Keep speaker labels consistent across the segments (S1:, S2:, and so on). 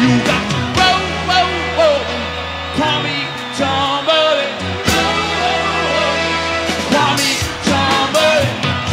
S1: You got to roll, roll, roll. Call me somebody. Call me somebody.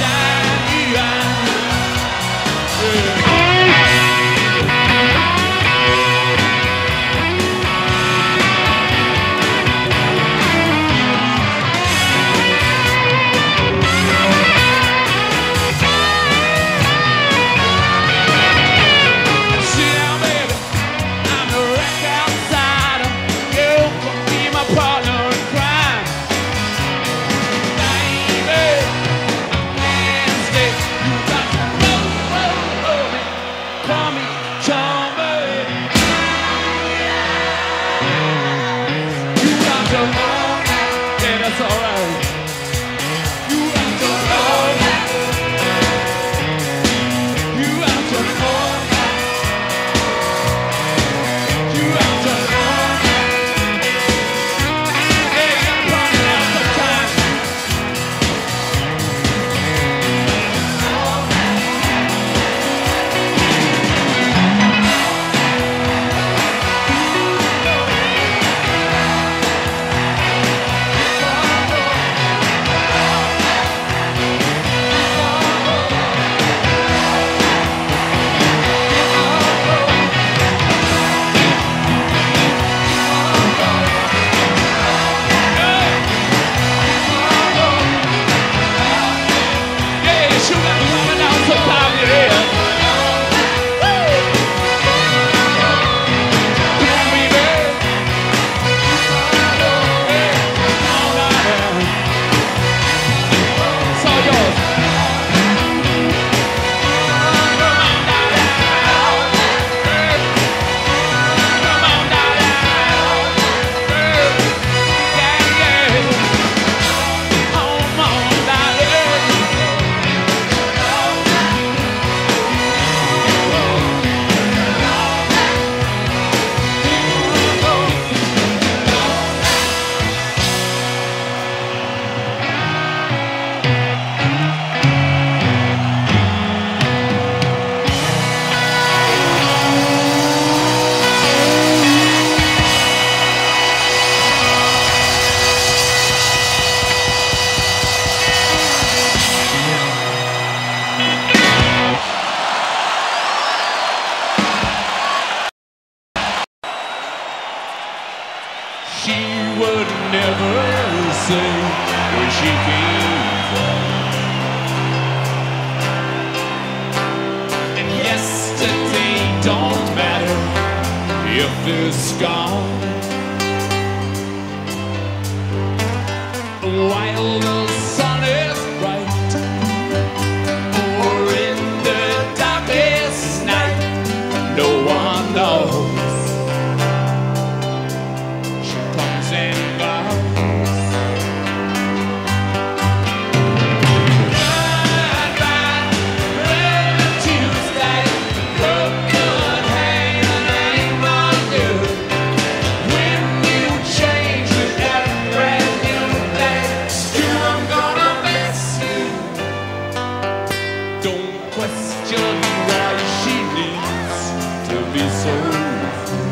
S1: That's all right. You have to know that. You have to know that. You have to know that. Hey, I'm running out of time. She would never say where she came from. And yesterday don't matter if it's gone. While the sun is bright, or in the darkest night, no one knows. Question why she needs to be so free.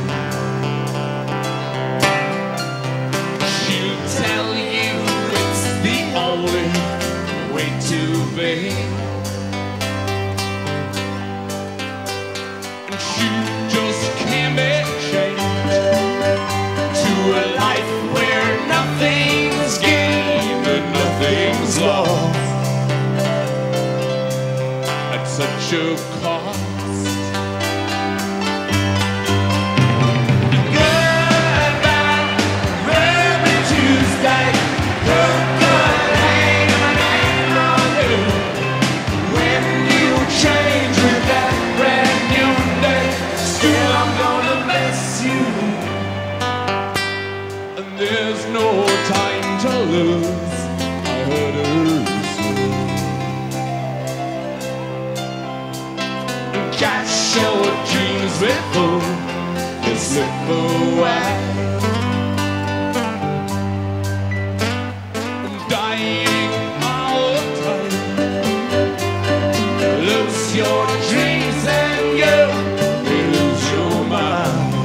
S1: She'll tell you it's the only way to be. And she just can't be changed to a life where nothing's gained and nothing's lost. Such a cost. Goodbye, Ruby Tuesday. Look good, hang my name on you. When you change with that brand new day, still I'm gonna miss you. And there's no time to lose. I heard her say. Catch your dreams before they slip away. Dying all the time. Lose your dreams and you lose your mind.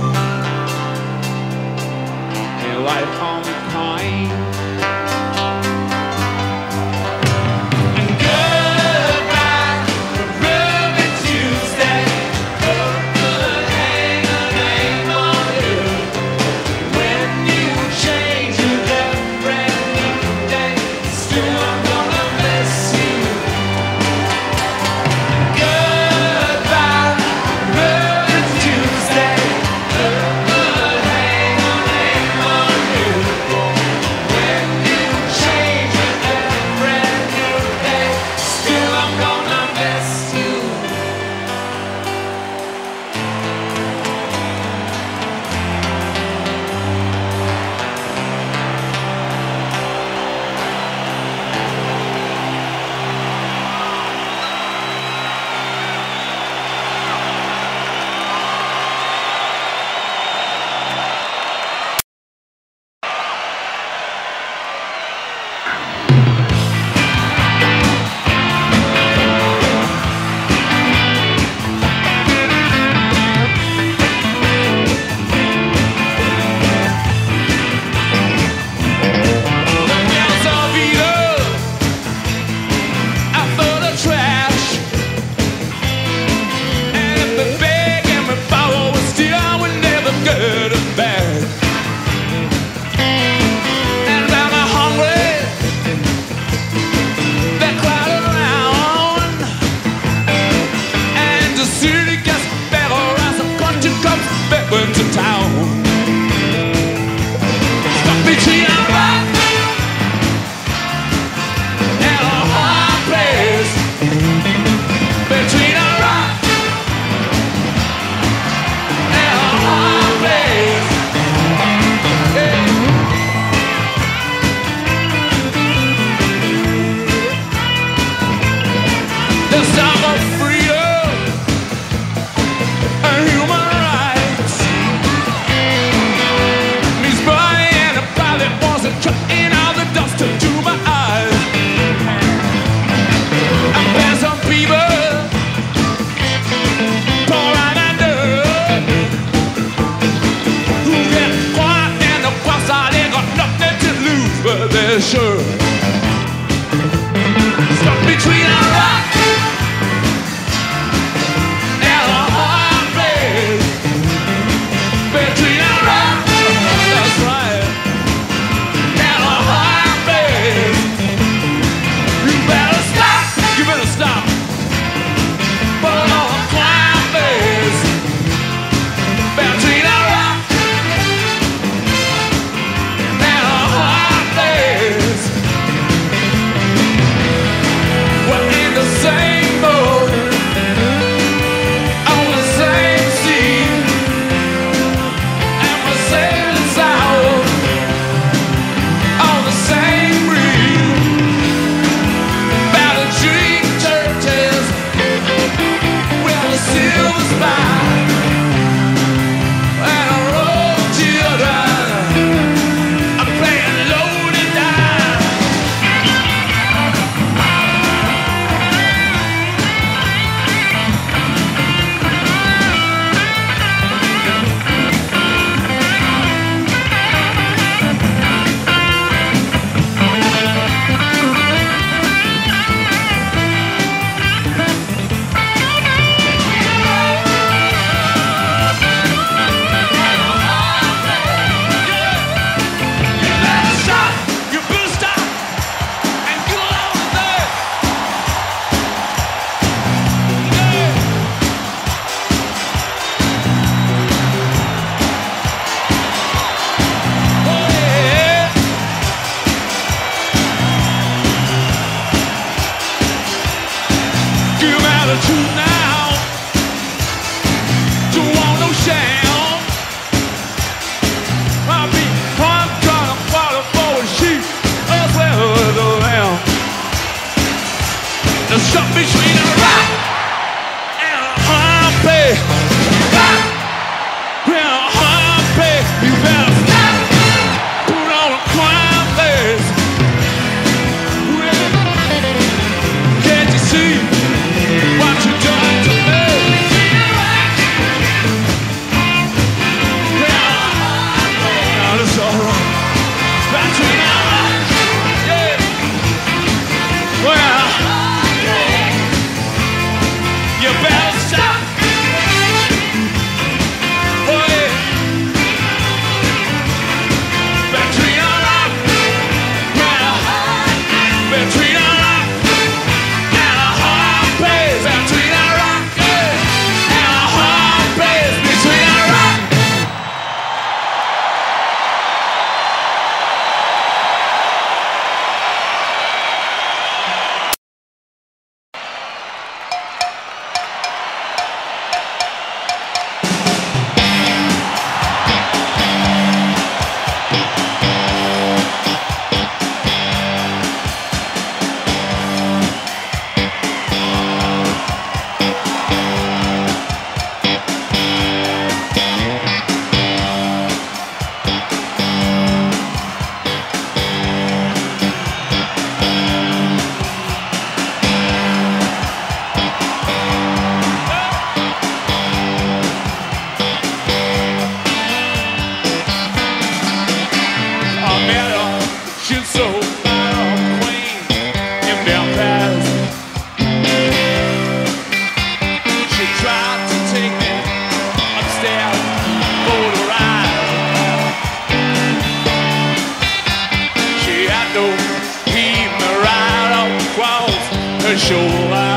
S1: the shoulder.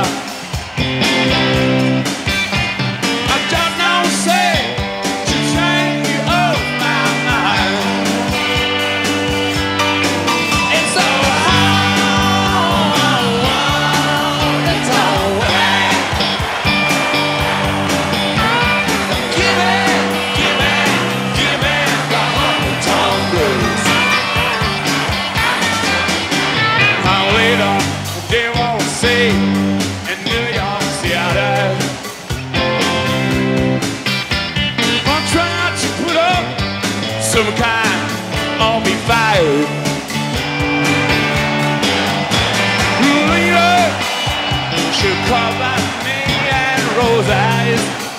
S1: I don't know, say, to take you off my mind. It's so hard, it's alright. Give it the honky-tonk blues. Now later, they won't say in New York City, I'm trying to put up some kind of be fired. Later, she'll call by me and rose eyes.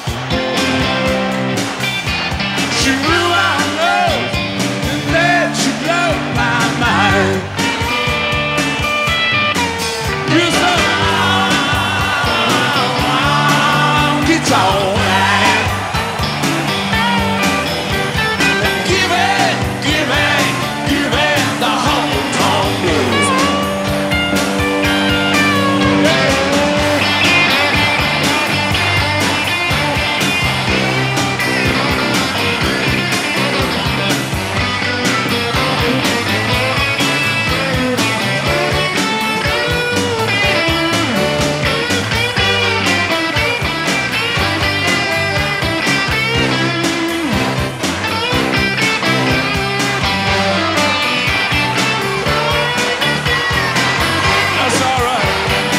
S1: She blew our nose and then she blew my mind. You said, it's alright. Give it the honky-tonk blues. That's alright.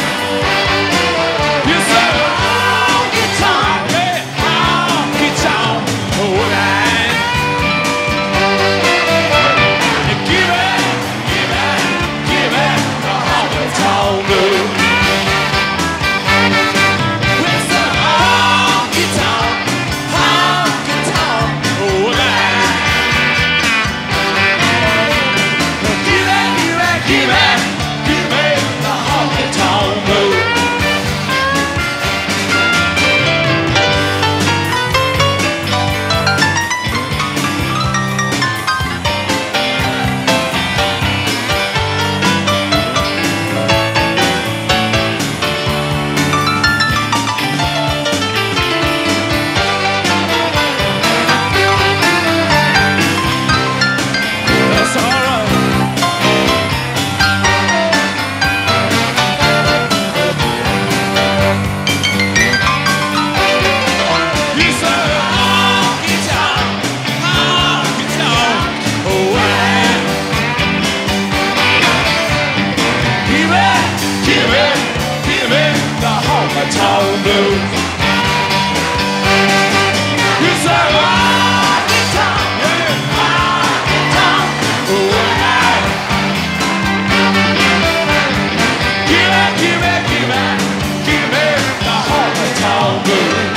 S1: You said, honky-tonk, honky-tonk, alright. Give it the honky-tonk blues. It's a honky-tonk, alright. Give it the honky-tonk blues. That's alright. You said, honky-tonk, alright. Give it the honky-tonk blues. You said, honky-tonk, alright. Give it the honky-tonk blues.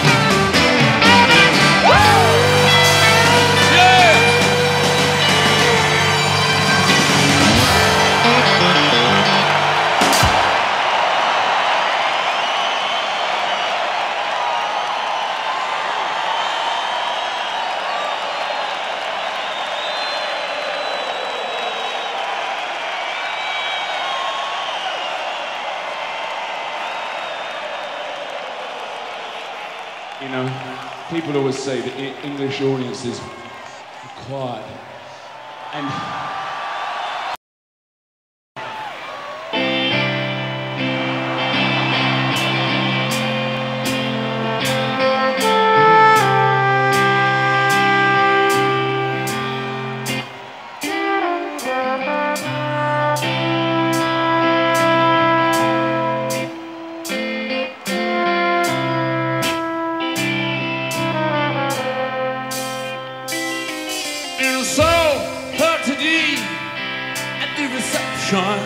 S1: Woo! Yeah! You know, people always say that English audiences are quiet. And so her today at the reception,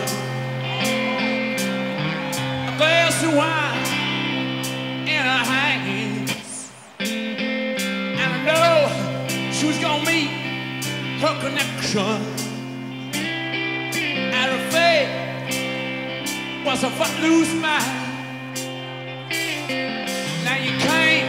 S1: a glass of wine in her hands, and I know she was gonna meet her connection, and her fate was a footloose mind. Now you can't.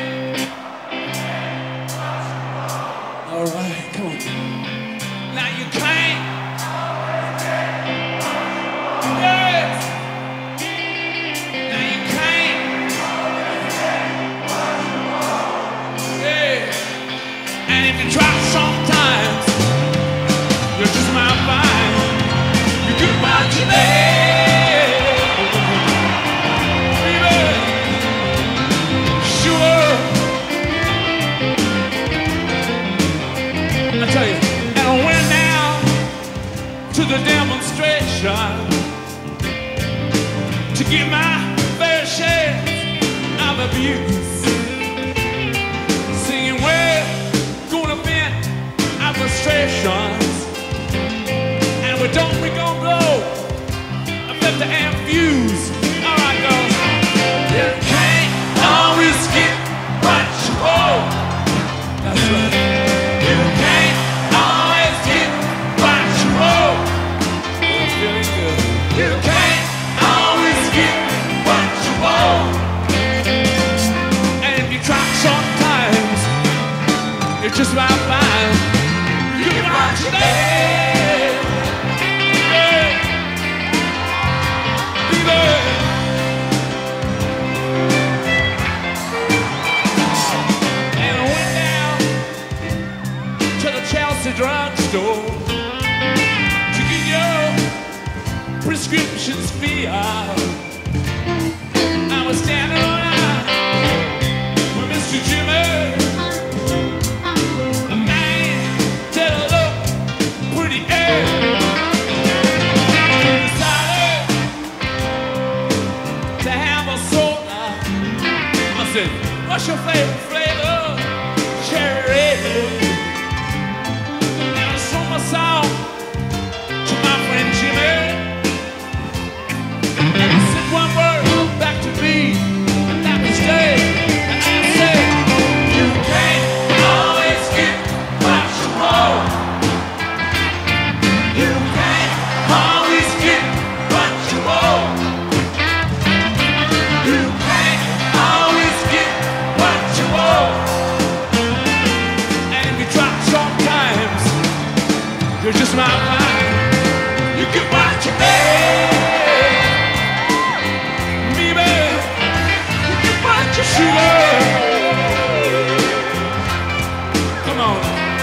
S1: All right, come on. Now you can't. Yes. tell you. And I went down to the demonstration to get my fair share of abuse. Singing, we're gonna vent our frustrations, and we gonna blow a 50 amp fuse. All right, girls. You can't always get what you want. That's right. You can't always get what you want. I'm feeling good. You can't always get what you want. And if you try sometimes, you just might find you get what you need. And I went down to the Chelsea drugstore to get your prescriptions filled. I was standing around with Mr. Jimmy, a man that looked pretty ill. He decided to have a soda. I said, what's your favorite flavor? Cherry. And I sold my song to my friend Jimmy. And he said one word back to me, and that was Dave. And I said, you can't always get what you want. You can't always get what you want. You can't always get what you want. And if you try sometimes, you're just my mind. You get what you need. Baby, you get what you sugar. Come on.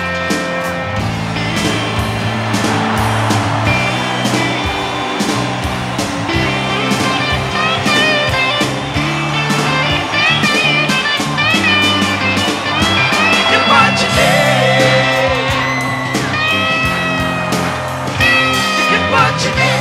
S1: Get what you need. Get what you need.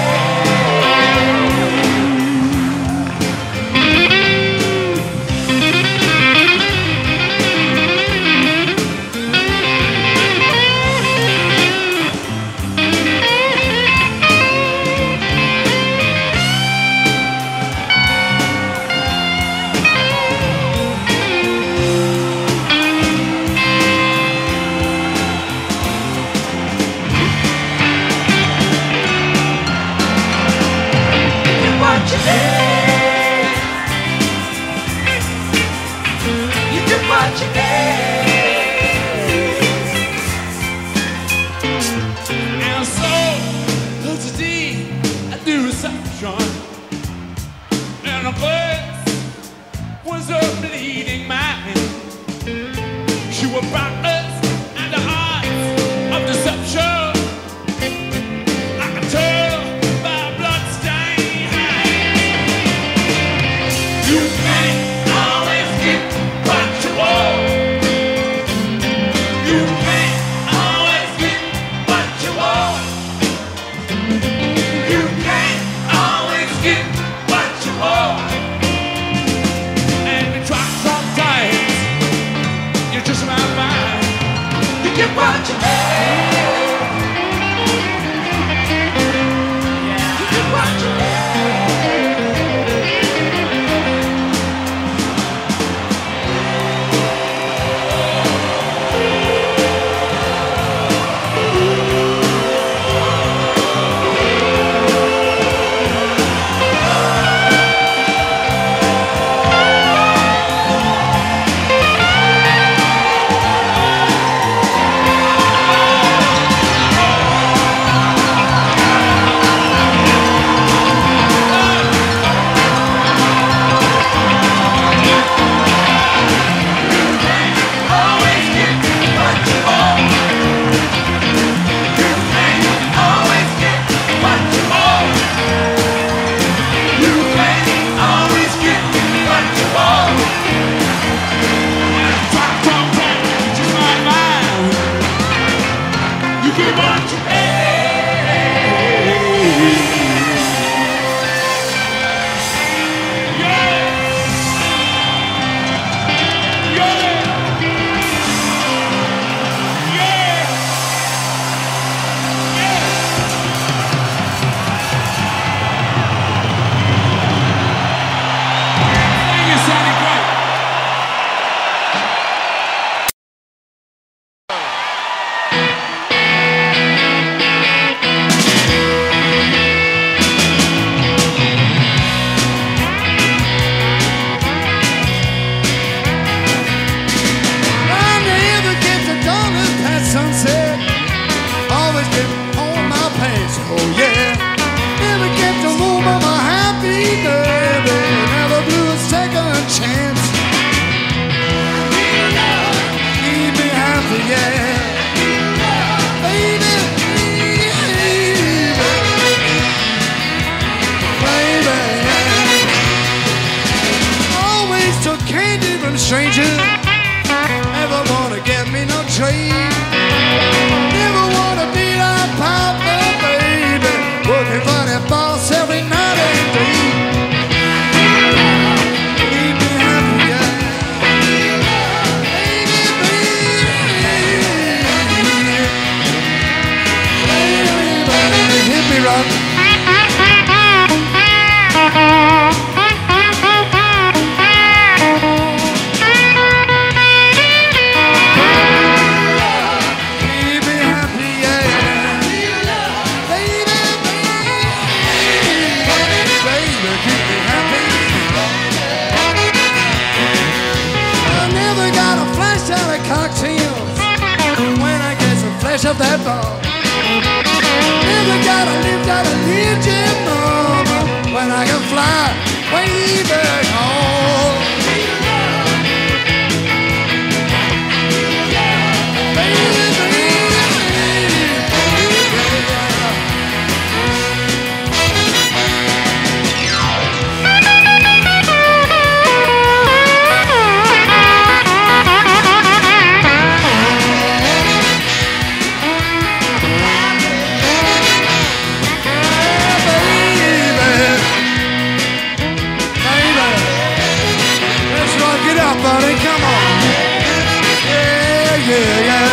S1: You get what you need. And so today I do reception, and the place was a bleeding mind. She was practice and the arts of deception. I can tell by bloodstained hands. You can't always get what you want. You can't always get what you want. You can't always get what you want. And we try sometimes, you're just my mind. You get what you need. You get what you need.
S2: son. Keep me happy, yeah. Baby, baby, keep me happy. I never got a flash out of cocktails when I get some flesh of that ball. Never got a lift out of Legion, mama, when I can fly way back home. Buddy, come on. Yeah, yeah, yeah.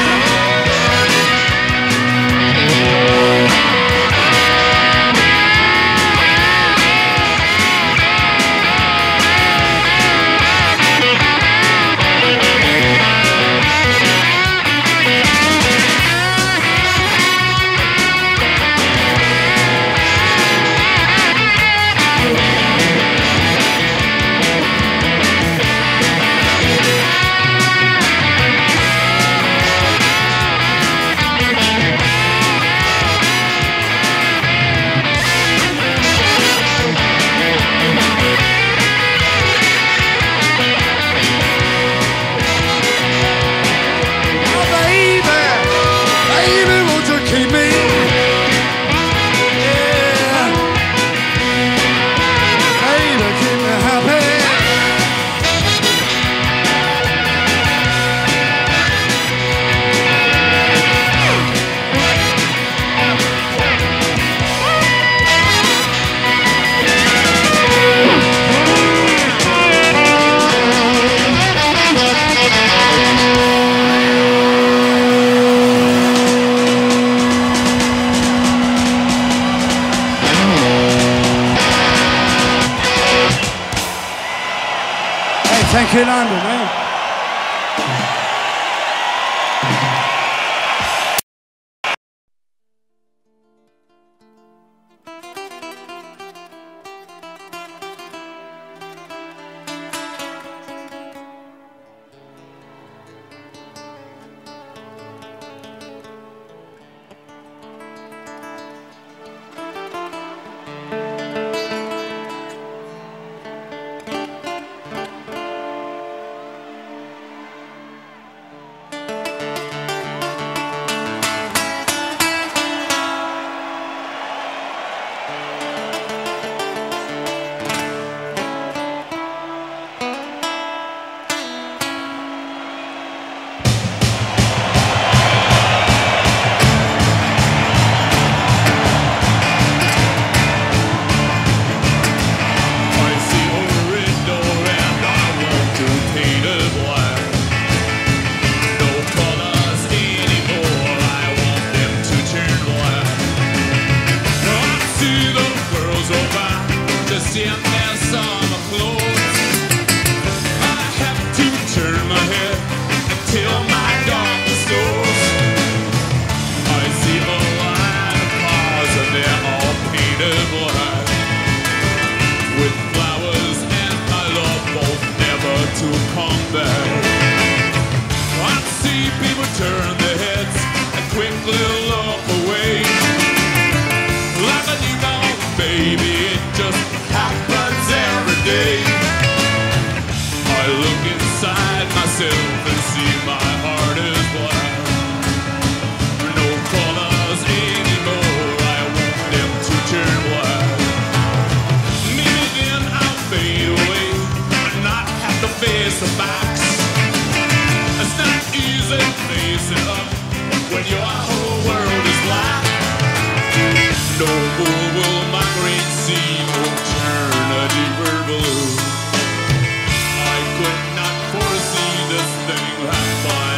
S2: Thank you, London, man.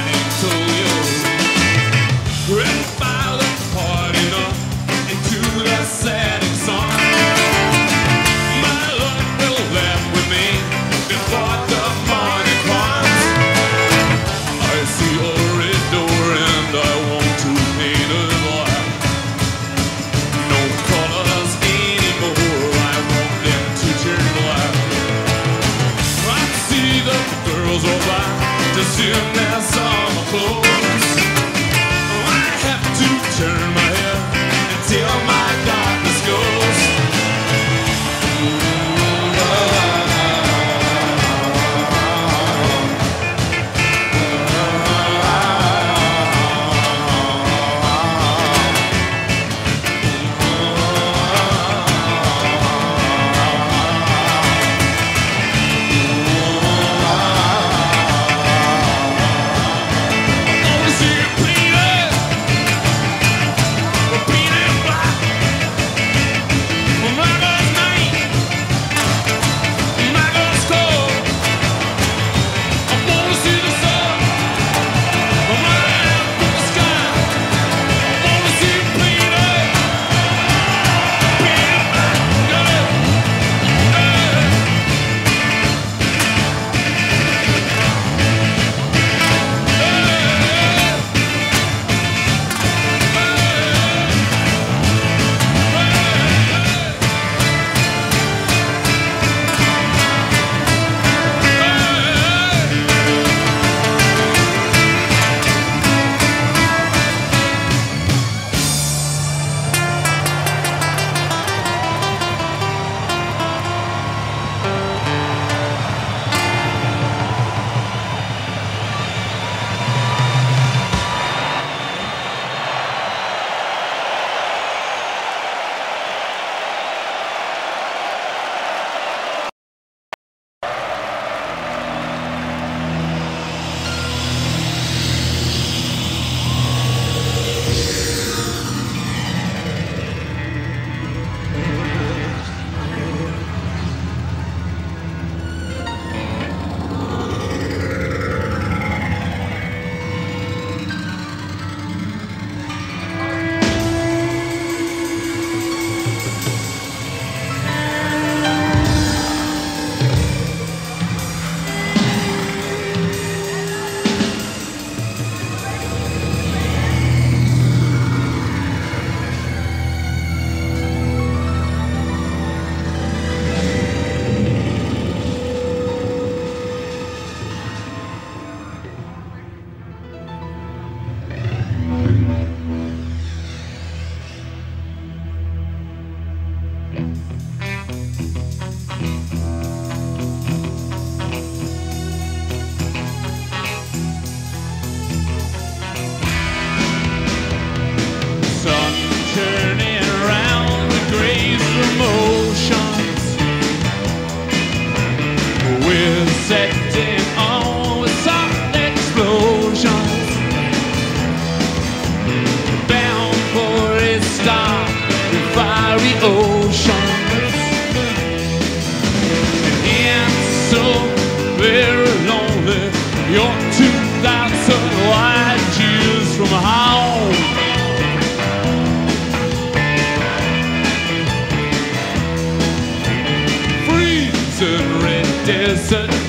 S1: Red fire party up into the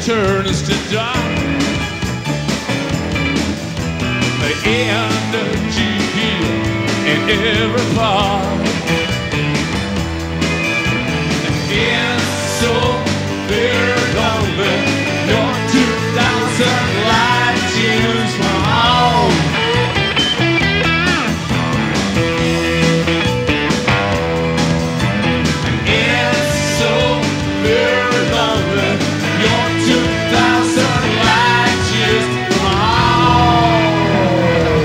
S1: turns to dark. The energy here in every part. It's so very lonely. You're 2,000 light years from home. It's so very lonely. You're 2,000 light years from home.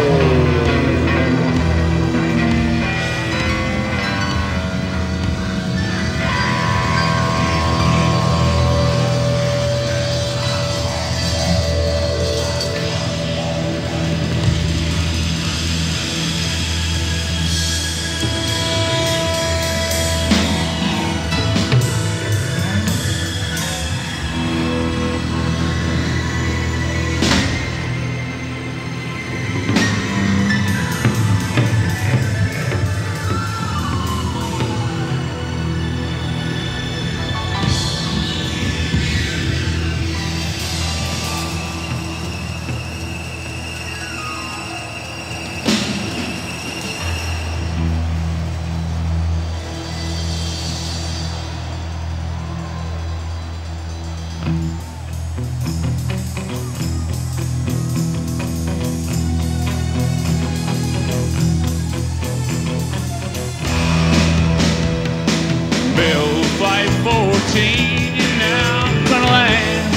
S1: Bill 514, you're now gonna land.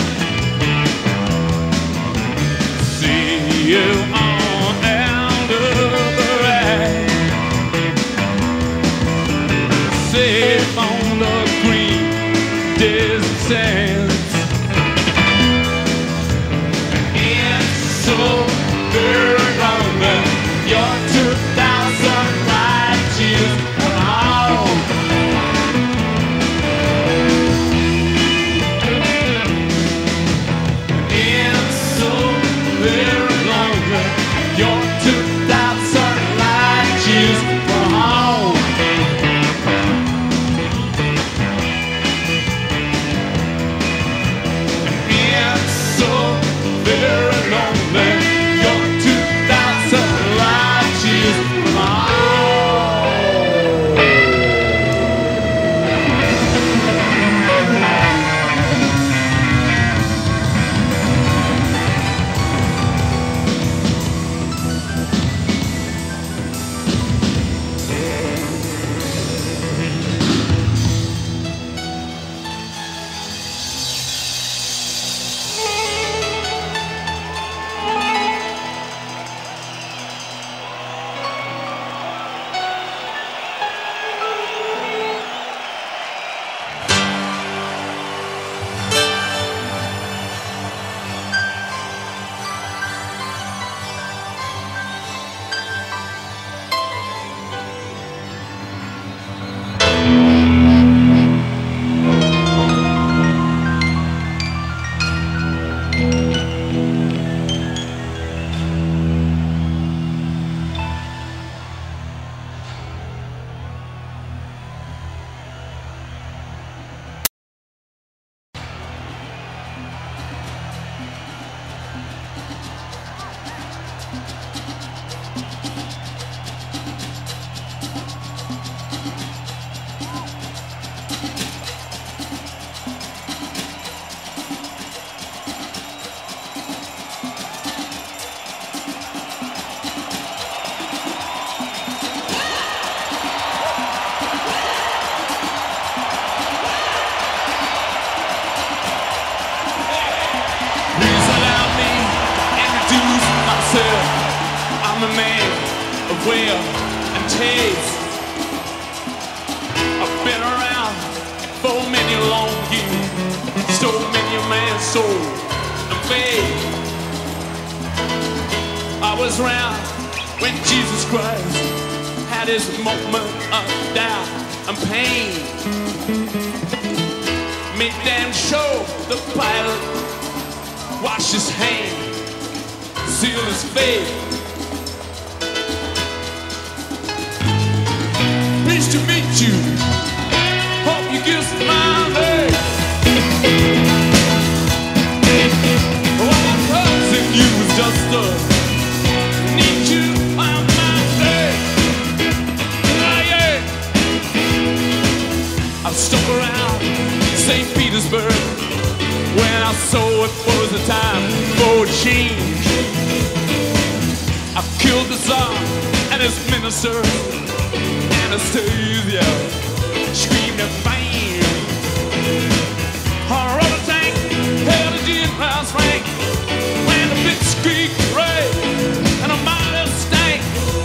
S1: See you on Eldorado. Safe on the green desert sands. It's so very lonely. You're 2,000 light years from home. It's so very lonely. You're 2,000 light years from home. It's so very lonely. You're 2,000 light years from home. Please allow me to introduce myself. I'm a man of will and taste. I've been around for many long years, stole many a man's soul and faith. I was around when Jesus Christ had his moment of doubt and pain. Made damn sure the pilot washed his hand, sealed his fate. Pleased to meet you. Hope you give smiling. St. Petersburg, when I saw it was the time for change. I killed the Tsar and his minister, Anastasia, screamed at fame. A rubber tank held a gin-house rank when the big squeak rang and a mighty stank.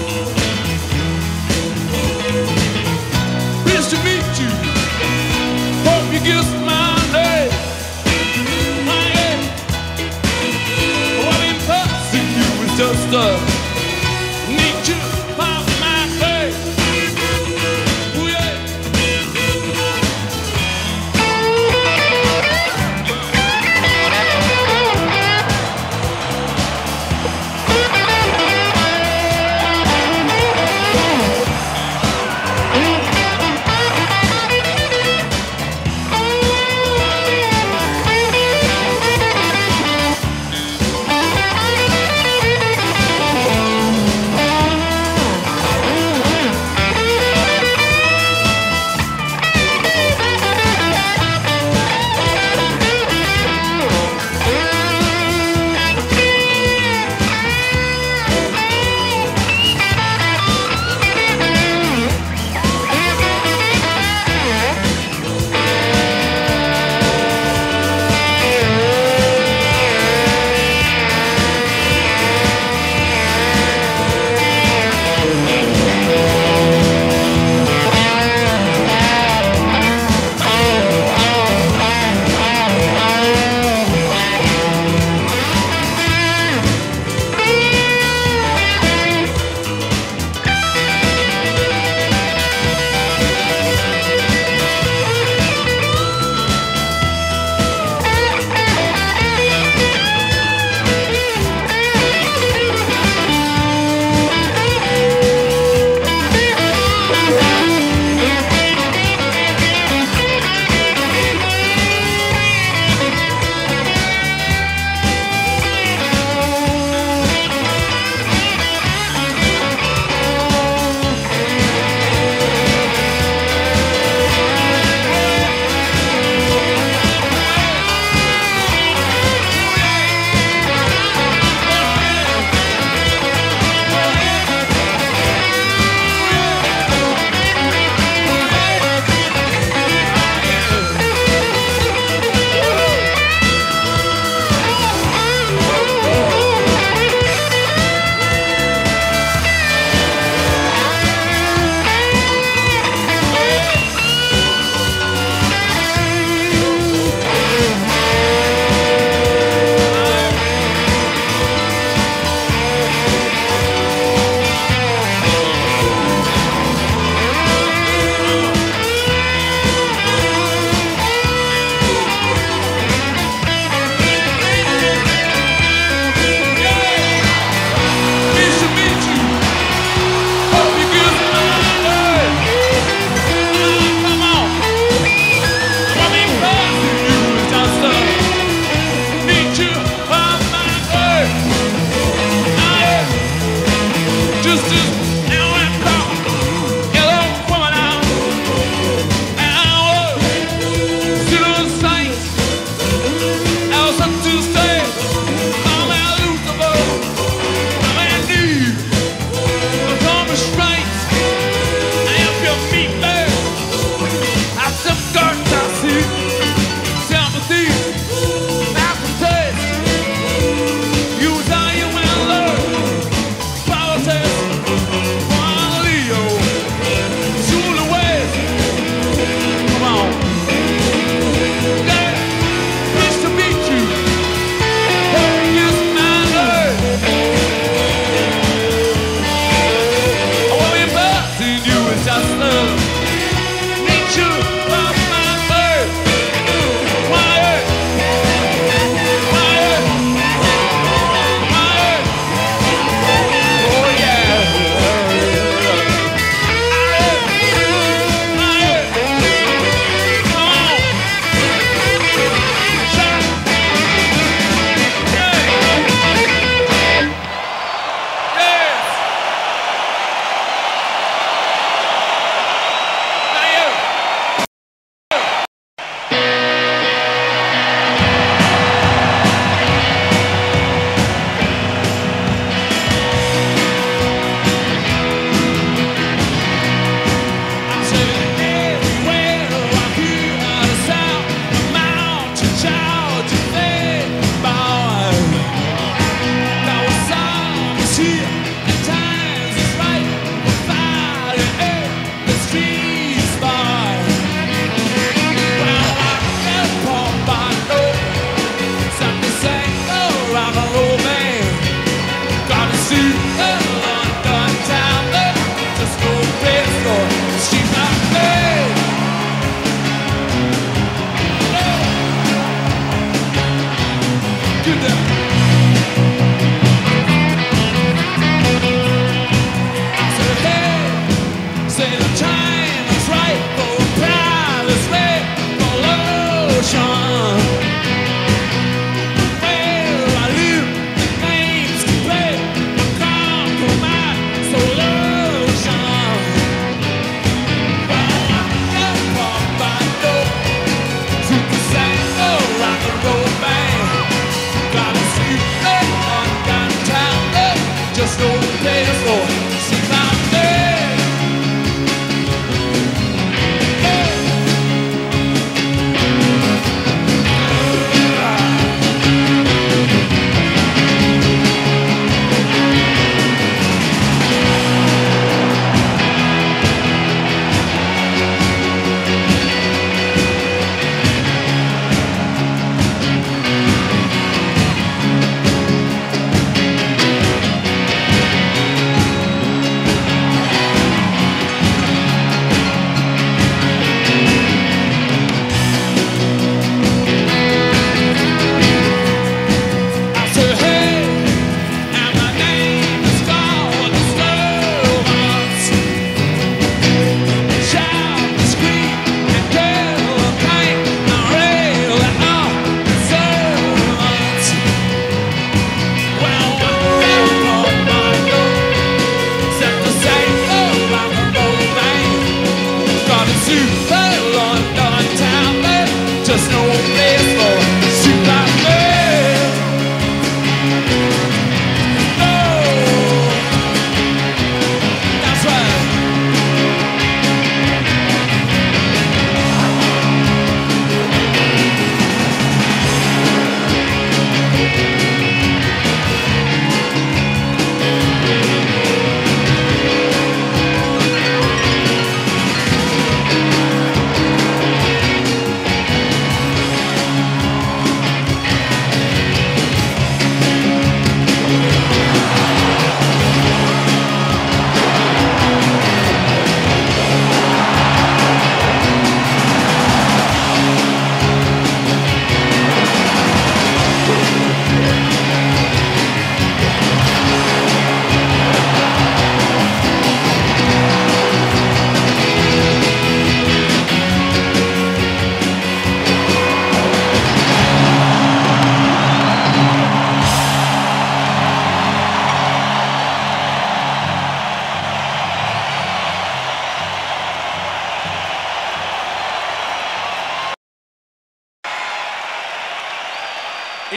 S1: Pleased to meet you. Hope you guess my name. My name. What in passing you was just a need you off my face. Ooh, yeah.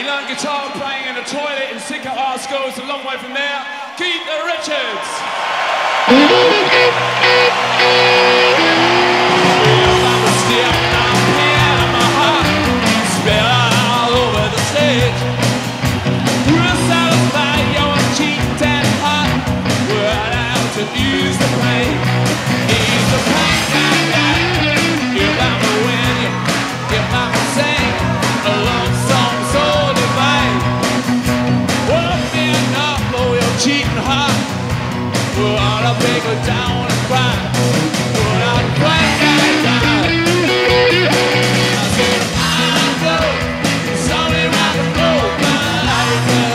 S1: learned guitar playing in a toilet in Sidcup Art School. It's a long way from there. Keith Richards. Use the pain, ease the pain, you got me when you got me sing a love song so divine. Open up, blow your cheating heart. Well, I'll take her down and cry. Well, I'll cry, I said, I know it's only rock and roll, but I like her.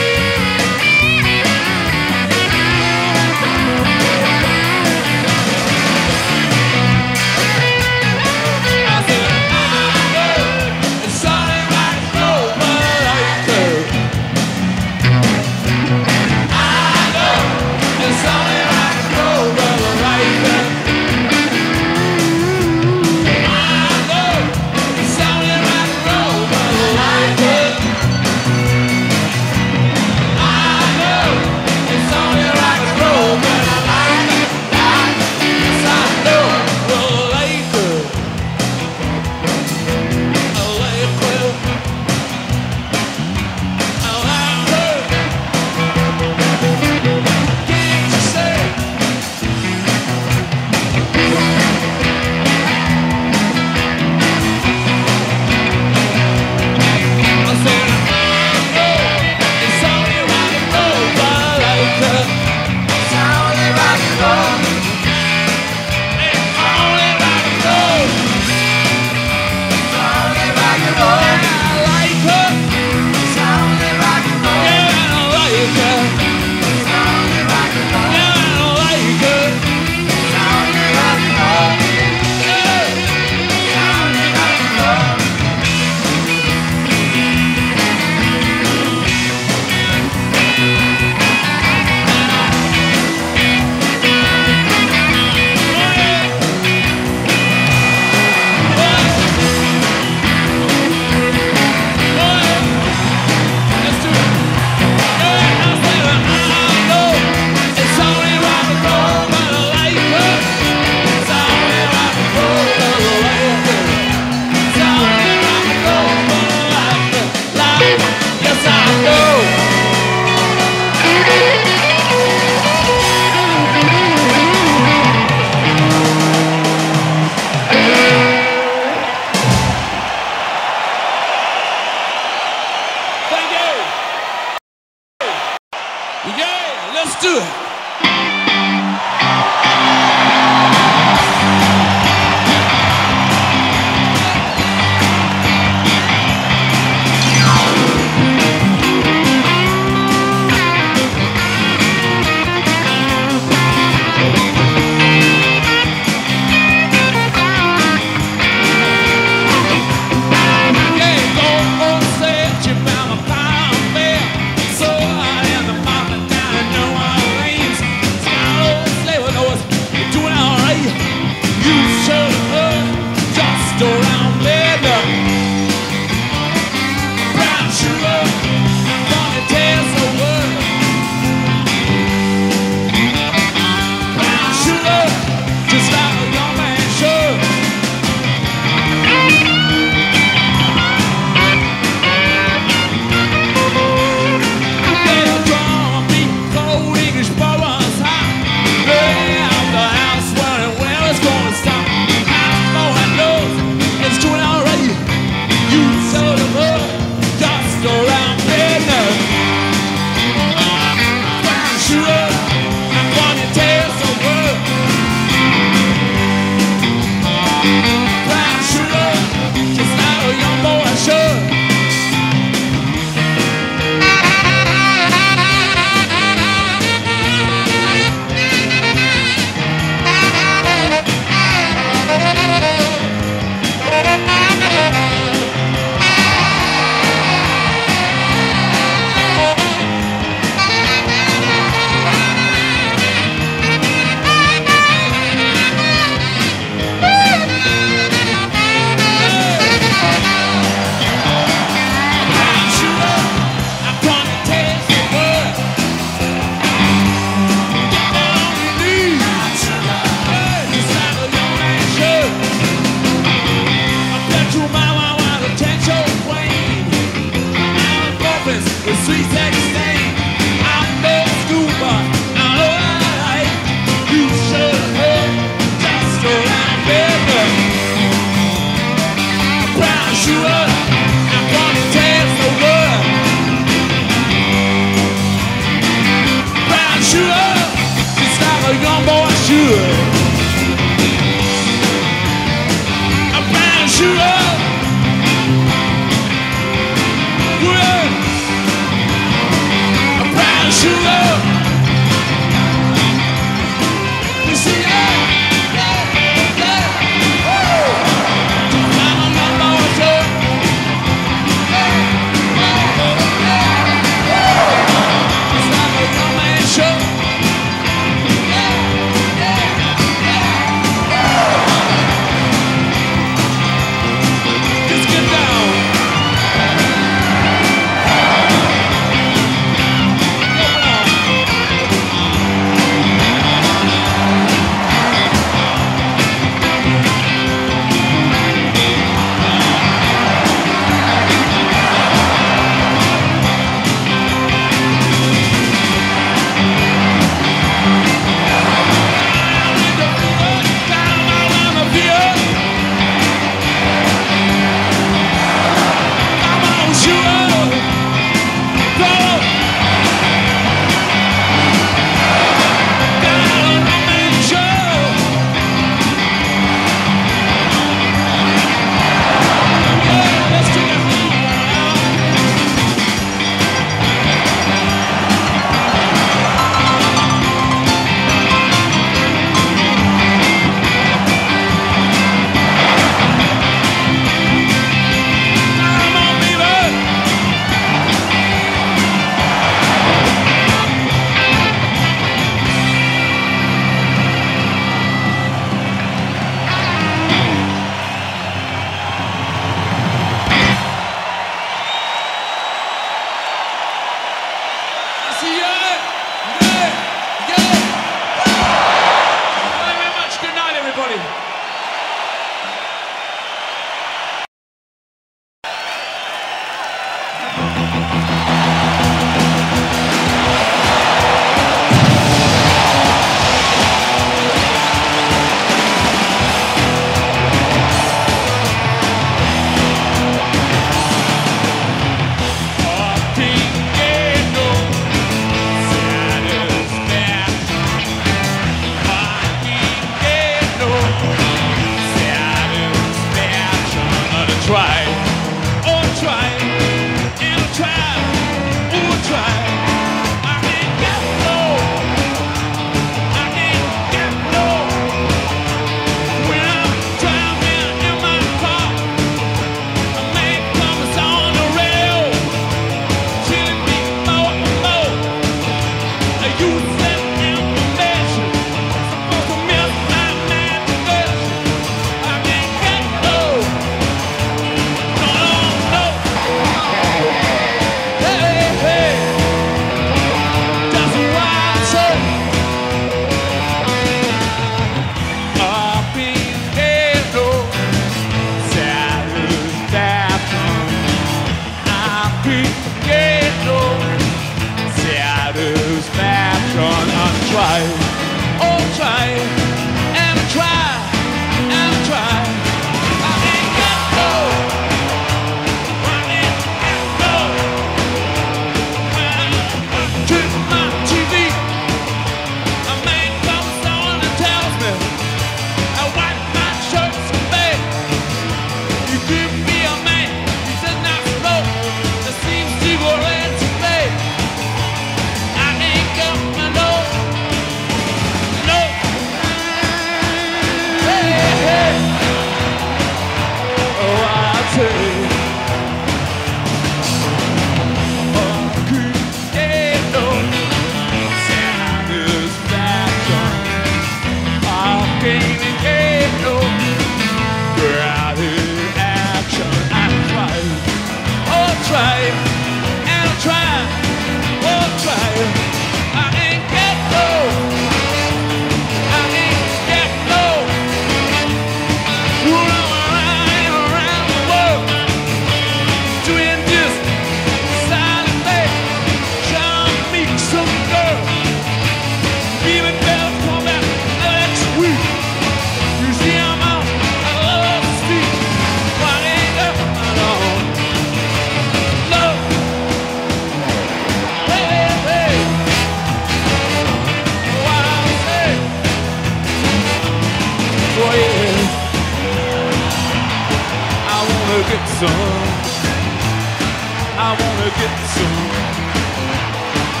S1: I wanna get some. I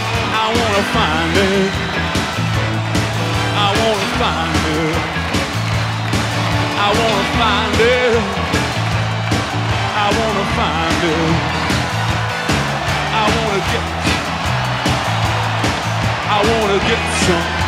S1: wanna find it. I wanna find it. I wanna find it. I wanna find it. I wanna get some.